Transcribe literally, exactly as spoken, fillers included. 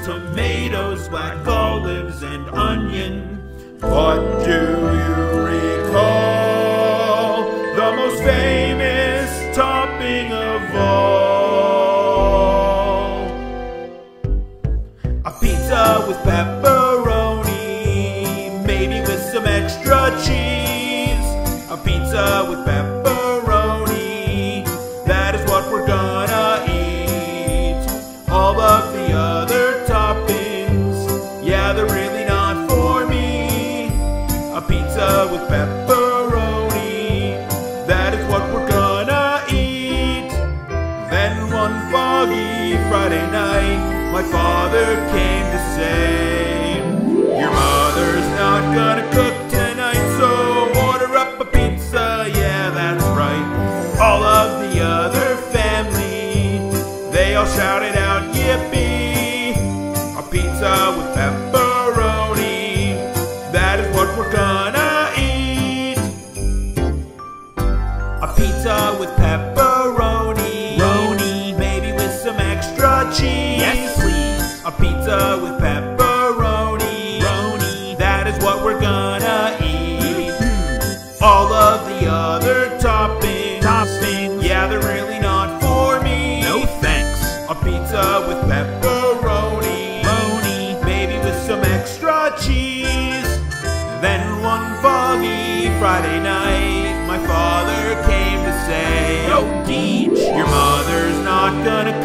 tomatoes, black olives, and onion. What do you recall? The most famous topping of all. A pizza with pepperoni, maybe with some extra cheese. A pizza with pepperoni, that is what we're gonna eat. All of the other toppings, yeah, they're really not for me. A pizza with pepperoni, that is what we're gonna eat. Then one foggy Friday night, my father came to say, your mother's not gonna cook tonight, so order up a pizza, yeah, that's right. All of the other family, they all shouted out, yippee! A pizza with pepperoni, that is what we're gonna eat. A pizza with pepperoni, Roni, maybe with some extra cheese. Yes, please. A pizza with pepperoni, Roni, that is what we're gonna eat. All of the other toppings, toppings, yeah, they're really not for me. No thanks. A pizza with pepperoni, Roni, maybe with some extra cheese. Then one foggy Friday night, my father came to say, yo, Deej, your mother's not gonna